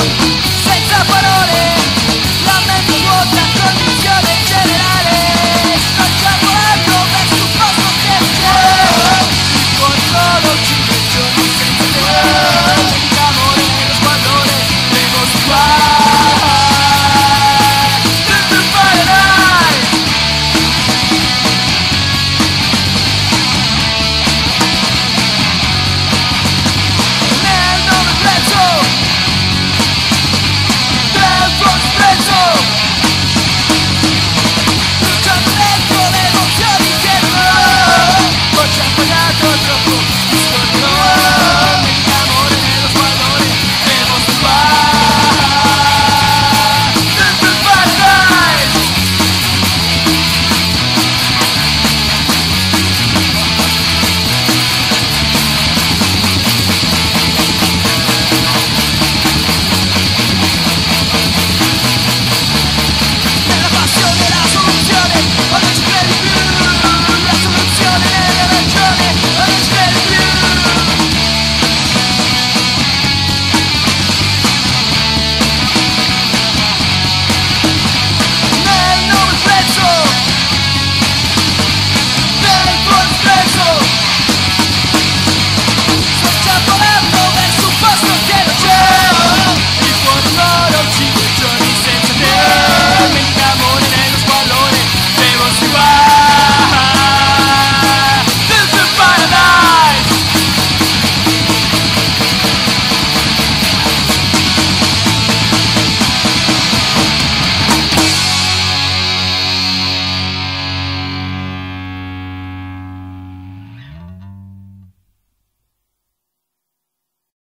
senza parole, la mente vuota, condizione generale. Non c'è volando verso un posto che c'è, il controllo ci giorni senza te, l'amore, lo squallore, le mostrare. Tutto farai nel nome prezzo del tuo sprezzo, bruciando dentro le emozioni che non ho, poi ci ha pagato troppo.